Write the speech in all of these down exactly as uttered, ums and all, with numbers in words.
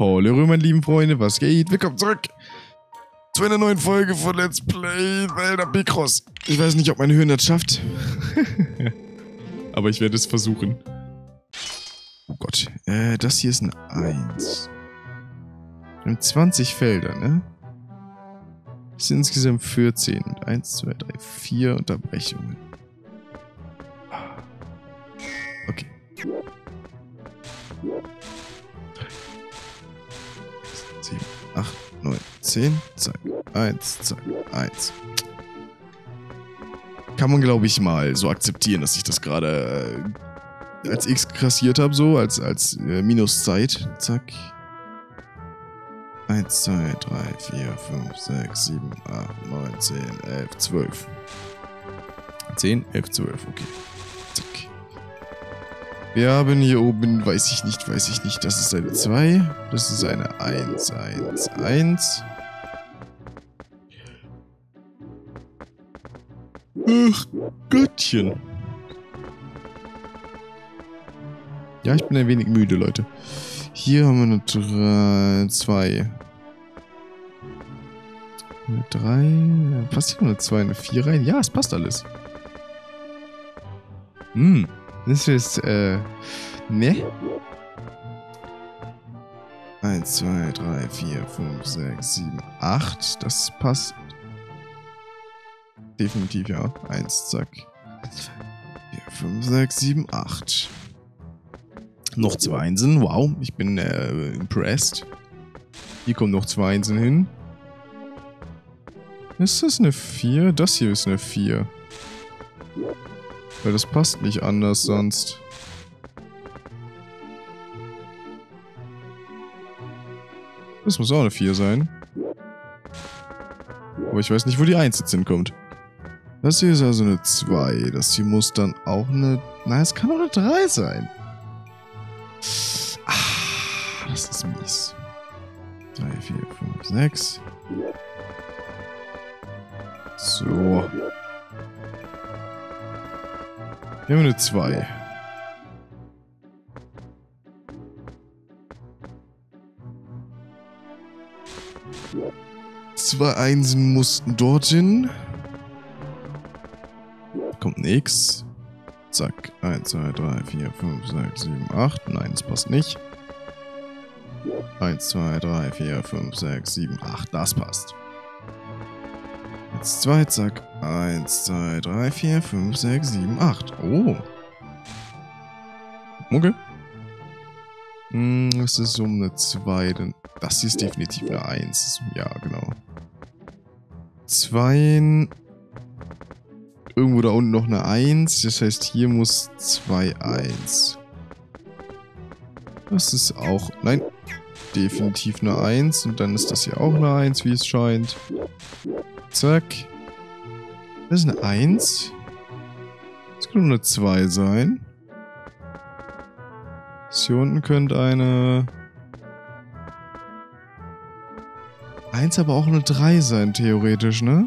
Hallo meine lieben Freunde, was geht? Willkommen zurück zu einer neuen Folge von Let's Play Zelda Picross. Ich weiß nicht, ob mein Hirn das schafft. Aber ich werde es versuchen. Oh Gott, äh, das hier ist ein eins. Wir haben zwanzig Felder, ne? Das sind insgesamt vierzehn. Und eins, zwei, drei, vier Unterbrechungen. Okay. sieben, acht, neun, zehn, zack, eins, zack, eins. Kann man, glaube ich, mal so akzeptieren, dass ich das gerade äh, als X kassiert habe, so, als, als äh, Minuszeit. Zack. eins, zwei, drei, vier, fünf, sechs, sieben, acht, neun, zehn, elf, zwölf. zehn, elf, zwölf, okay. Zack. Wir haben hier oben, weiß ich nicht, weiß ich nicht, das ist eine zwei, das ist eine eins, eins, eins. Ach Gottchen. Ja, ich bin ein wenig müde, Leute. Hier haben wir eine drei, zwei. Eine drei, passt hier eine zwei, eine vier rein? Ja, es passt alles. Hm. Das ist, äh, ne? eins, zwei, drei, vier, fünf, sechs, sieben, acht. Das passt. Definitiv, ja. eins, zack. vier, fünf, sechs, sieben, acht. Noch zwei Einsen. Wow, ich bin, äh, impressed. Hier kommen noch zwei Einsen hin. Ist das eine vier? Das hier ist eine vier. Weil das passt nicht anders sonst. Das muss auch eine vier sein. Aber ich weiß nicht, wo die eins jetzt hinkommt. Das hier ist also eine zwei. Das hier muss dann auch eine... Nein, es kann auch eine drei sein. Ah, das ist mies. drei, vier, fünf, sechs. So. Wir haben eine zwei. Zwei Einsen mussten dorthin. Kommt ein X. Zack. eins, zwei, drei, vier, fünf, sechs, sieben, acht. Nein, das passt nicht. eins, zwei, drei, vier, fünf, sechs, sieben, acht. Das passt. Jetzt zwei, zack. eins, zwei, drei, vier, fünf, sechs, sieben, acht. Oh. Okay. Hm, das ist um eine zwei. Denn das hier ist definitiv eine eins. Ja, genau. zwei. Irgendwo da unten noch eine eins. Das heißt, hier muss zwei, eins. Das ist auch... Nein. Definitiv eine eins. Und dann ist das hier auch eine eins, wie es scheint. Zack. Das ist eine eins. Das könnte eine zwei sein. Das hier unten könnte eine... eins, aber auch eine drei sein, theoretisch, ne?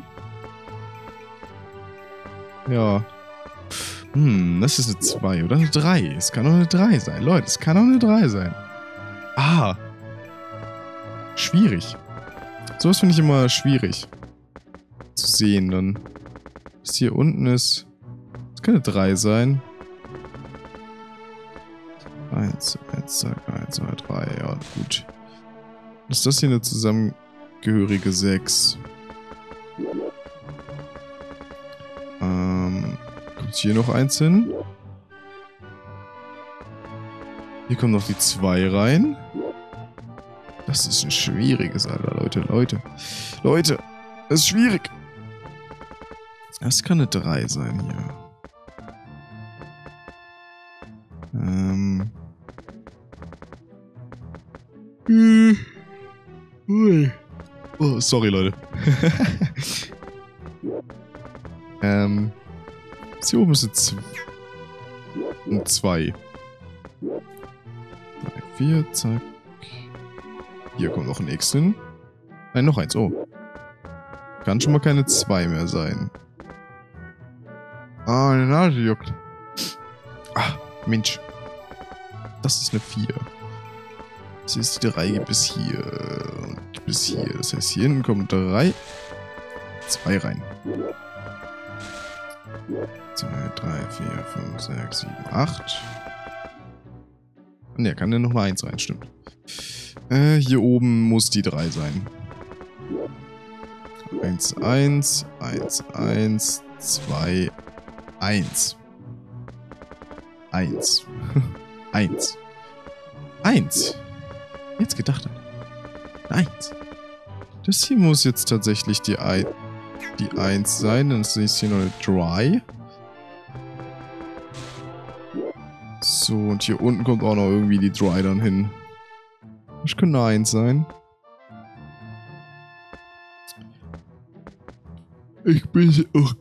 Ja. Hm, das ist eine zwei oder eine drei. Es kann auch eine drei sein. Leute, es kann auch eine drei sein. Ah. Schwierig. Sowas finde ich immer schwierig zu sehen dann. Was hier unten ist. Das kann eine drei sein. eins, eins, zwei, eins, zwei, drei. Ja, gut. Ist das hier eine zusammengehörige sechs? Ähm. Kommt hier noch eins hin? Hier kommt noch die zwei rein. Das ist ein schwieriges, Alter. Leute, Leute. Leute, das ist schwierig. Das kann eine drei sein hier. Ähm. Oh, sorry, Leute. ähm. Das hier oben ist eine zwei. drei, vier, zack. Hier kommt noch ein X hin. Nein, noch eins. Oh. Kann schon mal keine zwei mehr sein. Ah, meine Nase juckt. Ah, Mensch. Das ist eine vier. Das ist die drei bis hier. Und bis hier. Das heißt, hier hinten kommen drei. zwei rein. zwei, drei, vier, fünf, sechs, sieben, acht. Ne, kann ja noch mal eins rein, stimmt. Äh, hier oben muss die drei sein. eins, eins, eins, eins, zwei, eins. eins. eins. eins. Jetzt gedacht. eins. Das hier muss jetzt tatsächlich die eins. Die eins sein, dann ist hier noch eine drei. So, und hier unten kommt auch noch irgendwie die drei dann hin. Das könnte eine eins sein. Ich bin auch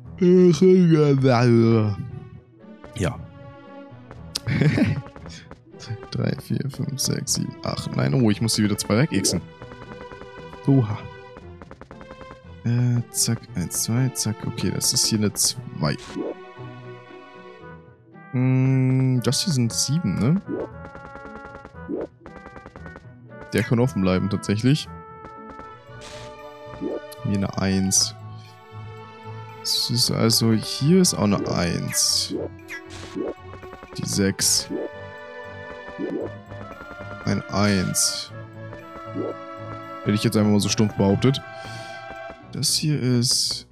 ja. drei, vier, fünf, sechs, sieben, acht. Nein, oh, ich muss sie wieder zwei wegixen. Oha. Äh, zack, eins, zwei, zack. Okay, das ist hier eine zwei. Hm, das hier sind sieben, ne? Der kann offen bleiben, tatsächlich. Hier eine eins. Das ist also, hier ist auch eine eins. Die sechs. Ein eins. Hätte ich jetzt einfach mal so stumpf behauptet. Das hier ist...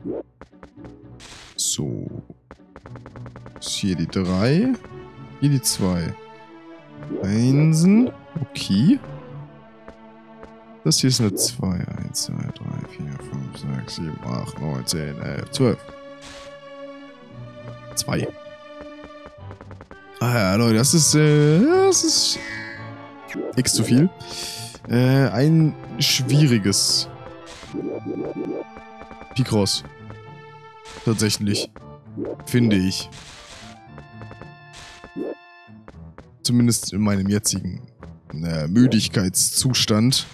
So. Ist hier die drei. Hier die zwei. Einsen. Okay. Das hier ist eine zwei. eins, zwei, drei, vier, fünf, sechs, sieben, acht, neun, zehn, elf, zwölf. zwei. Ah ja, Leute, das ist... Äh, das ist... X zu viel. Äh, ein schwieriges... Picross. Tatsächlich. Finde ich. Zumindest in meinem jetzigen äh, Müdigkeitszustand.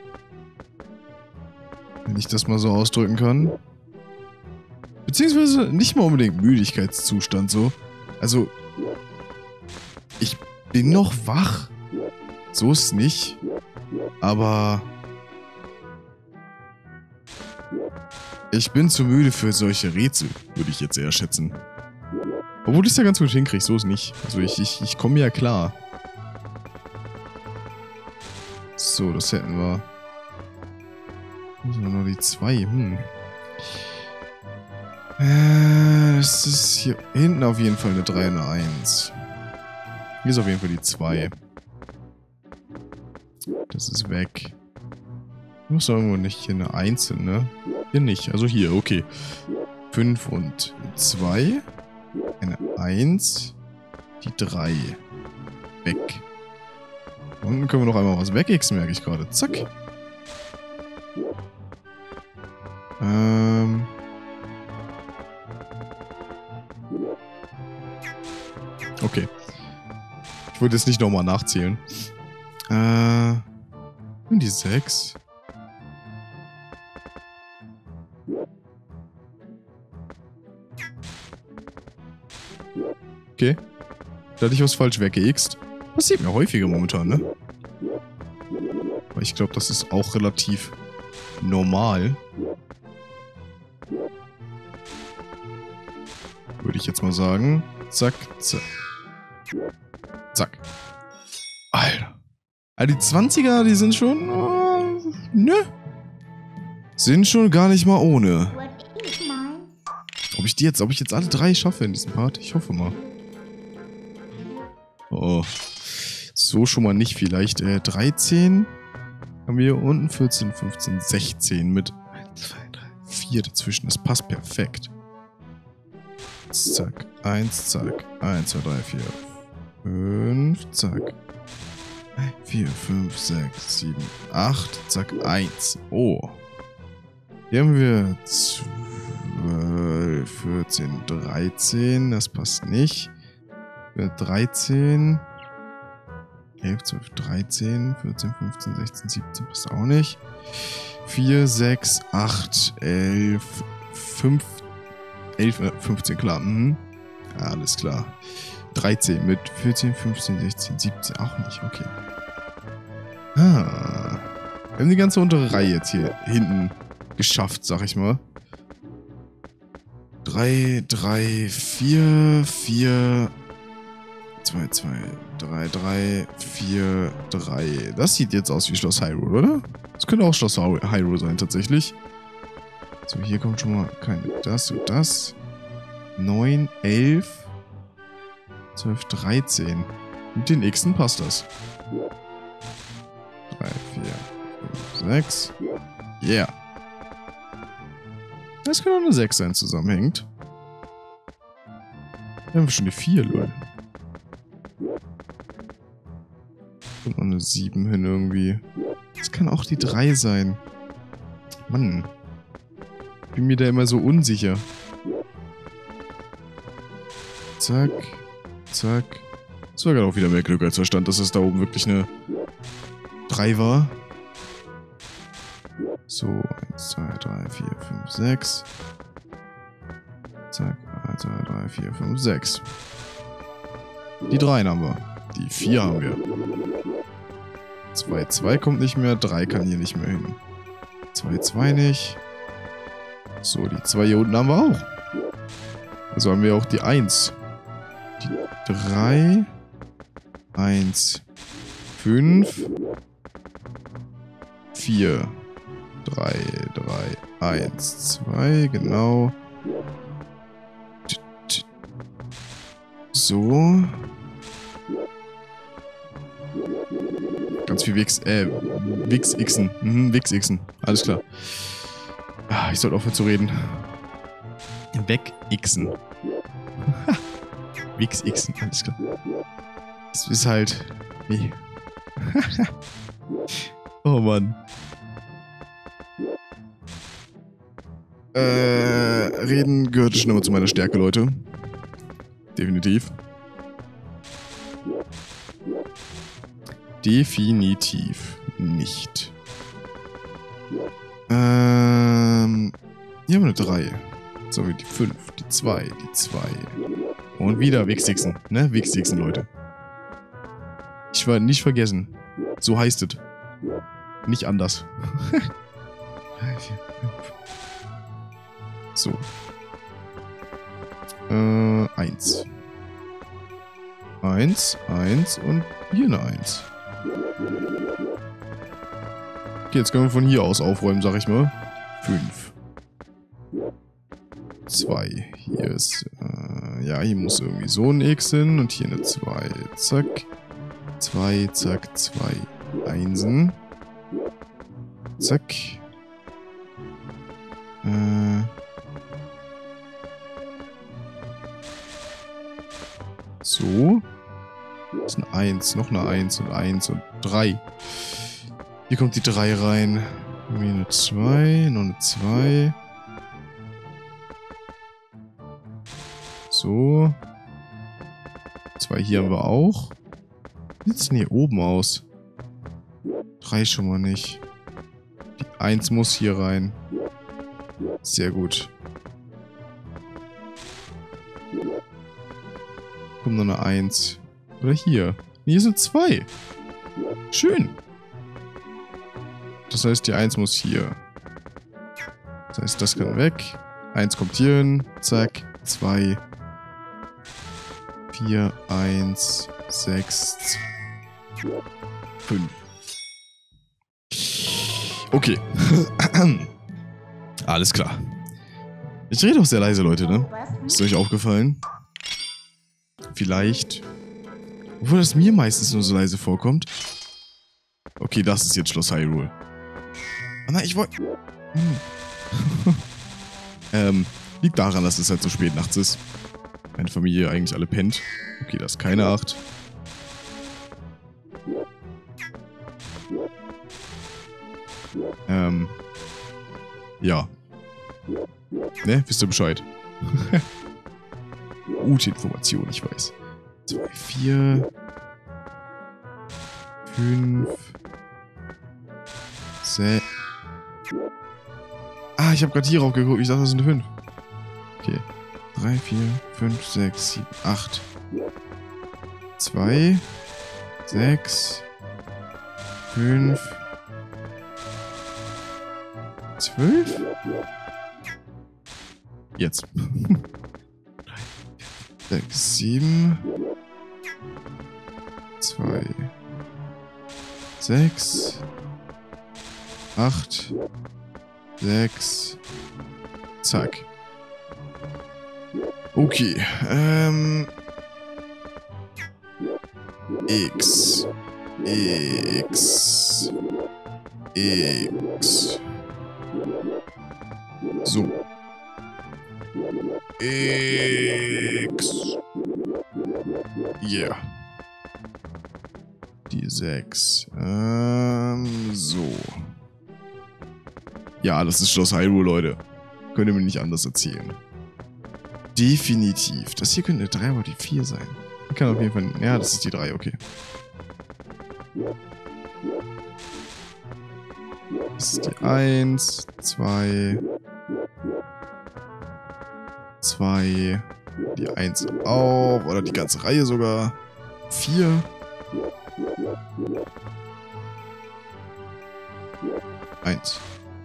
Wenn ich das mal so ausdrücken kann. Beziehungsweise nicht mal unbedingt Müdigkeitszustand so. Also, ich bin noch wach. So ist es nicht. Aber... Ich bin zu müde für solche Rätsel, würde ich jetzt eher schätzen. Obwohl ich es ja ganz gut hinkriege, so ist nicht. Also ich, ich, ich komme ja klar. So, das hätten wir. Also nur die zwei, hm. Äh, das ist hier hinten auf jeden Fall eine drei und eine eins. Hier ist auf jeden Fall die zwei. Das ist weg. Muss irgendwo nicht hier eine eins hin, ne? Hier nicht, also hier, okay. fünf und zwei. Eine eins. Die drei. Weg. Unten können wir noch einmal was wegixen, merke ich gerade. Zack. Ähm. Okay. Ich wollte jetzt nicht nochmal nachzählen. Äh. Und die sechs. Okay. Da hatte ich was falsch weggeixt. Passiert mir häufiger momentan, ne? Aber ich glaube, das ist auch relativ normal. Würde ich jetzt mal sagen. Zack, zack. Zack. Alter. Also die zwanziger, die sind schon... Oh, ne? Sind schon gar nicht mal ohne. Ob ich die jetzt, ob ich jetzt alle drei schaffe in diesem Part? Ich hoffe mal. Oh. So schon mal nicht. Vielleicht äh, dreizehn. Haben wir hier unten vierzehn, fünfzehn, sechzehn mit eins, zwei, drei, vier dazwischen. Das passt perfekt. Zack. eins, zack. eins, zwei, drei, vier. fünf, zack. vier, fünf, sechs, sieben, acht. Zack. eins. Oh. Hier haben wir zwölf, vierzehn, dreizehn. Das passt nicht. dreizehn. elf, zwölf, dreizehn, vierzehn, fünfzehn, sechzehn, siebzehn passt auch nicht. vier, sechs, acht, elf, fünf, elf, fünfzehn, klar. Mhm. Ja, alles klar. dreizehn mit vierzehn, fünfzehn, sechzehn, siebzehn auch nicht. Okay. Ah. Wir haben die ganze untere Reihe jetzt hier hinten geschafft, sag ich mal. drei, drei, vier, vier, zwei, zwei, drei, drei, vier, drei. Das sieht jetzt aus wie Schloss Hyrule, oder? Das könnte auch Schloss Hyrule sein, tatsächlich. So, hier kommt schon mal kein das und das. neun, elf, zwölf, dreizehn. Mit den Xen passt das. drei, vier, fünf, sechs. Yeah. Das kann auch eine sechs sein, zusammenhängt. Wir haben schon die vier, Leute. Und noch eine sieben hin irgendwie. Das kann auch die drei sein. Mann. Ich bin mir da immer so unsicher. Zack. Zack. Das war gerade auch wieder mehr Glück als Verstand, dass es da oben wirklich eine drei war. So, eins, zwei, drei, vier, fünf, sechs. Zack, eins, zwei, drei, vier, fünf, sechs. Die drei haben wir. Die vier haben wir. zwei, zwei kommt nicht mehr, drei kann hier nicht mehr hin. zwei, zwei nicht. So, die zwei hier unten haben wir auch. Also haben wir auch die eins. Die drei. eins. fünf. vier. drei, drei, eins, zwei, genau. So. Ganz viel Wix, äh, Wix-Xen. Mhm, Wix-Xen. Alles klar. Ah, ich sollte aufhören zu reden. Weg-Xen. Wix-Xen, alles klar. Das ist halt... Nee. Oh Mann. Äh, reden gehört schon immer zu meiner Stärke, Leute. Definitiv. Definitiv nicht. Ähm, hier haben wir eine drei. So, wie die fünf, die zwei, die zwei. Und wieder Wix-Xen, ne? Wix-Xen, Leute. Ich war nicht vergessen. So heißt es. Nicht anders. drei, vier, fünf. So. Äh, eins. Eins, eins und hier eine eins. Okay, jetzt können wir von hier aus aufräumen, sag ich mal. Fünf. Zwei. Hier ist, äh, ja, hier muss irgendwie so ein X hin und hier eine zwei. Zack. Zwei, zack, zwei. Einsen. Zack. Äh. So. Das ist eine eins, noch eine eins und eins und drei. Hier kommt die drei rein. Irgendwie eine zwei, noch eine zwei. So. zwei hier haben wir auch. Wie sieht es denn hier oben aus? drei schon mal nicht. Die eins muss hier rein. Sehr gut. Kommt noch eine eins. Oder hier. Nee, hier sind zwei. Schön. Das heißt, die eins muss hier. Das heißt, das kann weg. eins kommt hier hin. Zack. zwei. vier, eins, sechs, fünf. Okay. Alles klar. Ich rede auch sehr leise, Leute, ne? Ist euch aufgefallen? Vielleicht. Obwohl das mir meistens nur so leise vorkommt. Okay, das ist jetzt Schloss Hyrule. Oh nein, ich wollte... Hm. ähm, liegt daran, dass es halt so spät nachts ist. Meine Familie eigentlich alle pennt. Okay, das ist keine acht. Ähm. Ja. Ne, wisst ihr Bescheid. Gute Information, ich weiß. zwei, vier. fünf. sechs. Ah, ich habe gerade hier rauf geguckt. Ich dachte, das sind fünf. Okay. drei, vier, fünf, sechs, sieben, acht. zwei. sechs. fünf. zwölf? Jetzt. sechs, sieben. zwei. sechs. acht. sechs. Zack. Okay. Ähm. X. X. X. So. X. Yeah. Die sechs. Ähm, so. Ja, das ist Schloss Hyrule, Leute. Könnt ihr mir nicht anders erzählen. Definitiv. Das hier könnte eine drei oder die vier sein. Kann auf jeden Fall... Ja, das ist die drei, okay. Das ist die eins, zwei... zwei... Die eins auch. Oder die ganze Reihe sogar. vier. eins.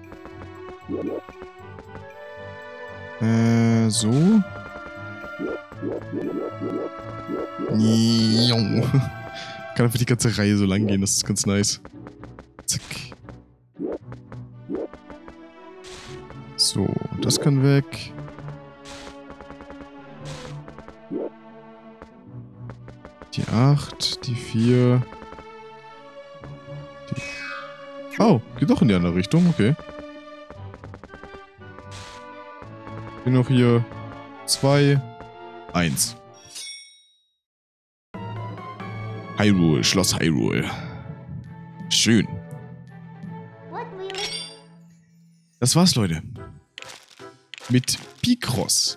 Äh, so. Kann einfach die ganze Reihe so lang gehen, das ist ganz nice. Zack. So, das kann weg. Die acht, die vier. Die... Oh, geht doch in die andere Richtung, okay. Hier noch hier zwei, eins. Hyrule, Schloss Hyrule. Schön. Das war's, Leute. Mit Picross.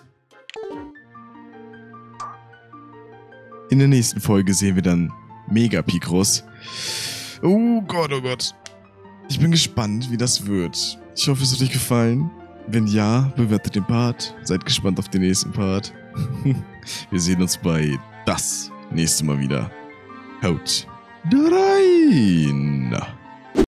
In der nächsten Folge sehen wir dann Mega Picross. Oh Gott, oh Gott. Ich bin gespannt, wie das wird. Ich hoffe, es hat euch gefallen. Wenn ja, bewertet den Part. Seid gespannt auf den nächsten Part. Wir sehen uns bei das nächste Mal wieder. Haut rein!